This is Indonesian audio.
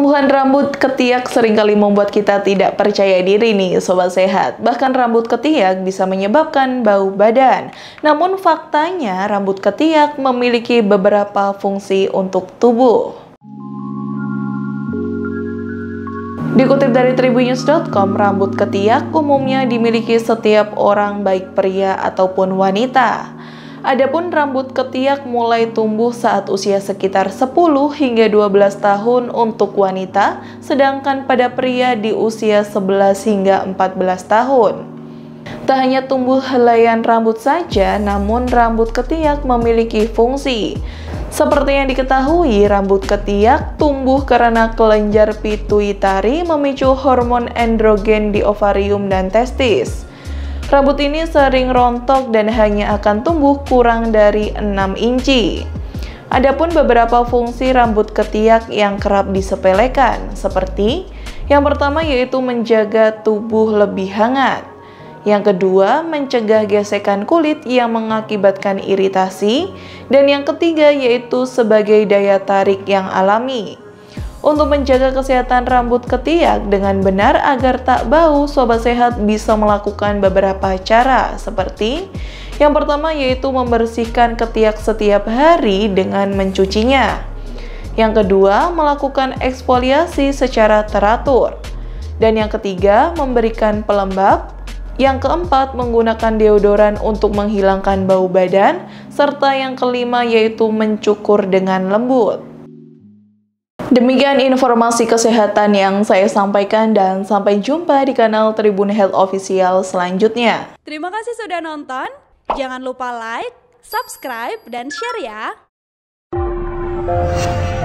Tumbuhan rambut ketiak seringkali membuat kita tidak percaya diri nih Sobat Sehat. Bahkan rambut ketiak bisa menyebabkan bau badan. Namun faktanya rambut ketiak memiliki beberapa fungsi untuk tubuh. Dikutip dari tribunnews.com, rambut ketiak umumnya dimiliki setiap orang baik pria ataupun wanita. Adapun rambut ketiak mulai tumbuh saat usia sekitar 10 hingga 12 tahun untuk wanita, sedangkan pada pria di usia 11 hingga 14 tahun. Tak hanya tumbuh helaian rambut saja, namun rambut ketiak memiliki fungsi. Seperti yang diketahui, rambut ketiak tumbuh karena kelenjar pituitari memicu hormon androgen di ovarium dan testis. Rambut ini sering rontok dan hanya akan tumbuh kurang dari 6 inci. Adapun beberapa fungsi rambut ketiak yang kerap disepelekan, seperti yang pertama yaitu menjaga tubuh lebih hangat. Yang kedua, mencegah gesekan kulit yang mengakibatkan iritasi. Dan yang ketiga yaitu sebagai daya tarik yang alami. Untuk menjaga kesehatan rambut ketiak dengan benar agar tak bau, Sobat Sehat bisa melakukan beberapa cara, seperti yang pertama yaitu membersihkan ketiak setiap hari dengan mencucinya. Yang kedua, melakukan eksfoliasi secara teratur. Dan yang ketiga, memberikan pelembab. Yang keempat, menggunakan deodoran untuk menghilangkan bau badan. Serta yang kelima yaitu mencukur dengan lembut. Demikian informasi kesehatan yang saya sampaikan dan sampai jumpa di kanal Tribun Health Official selanjutnya. Terima kasih sudah nonton. Jangan lupa like, subscribe, dan share ya.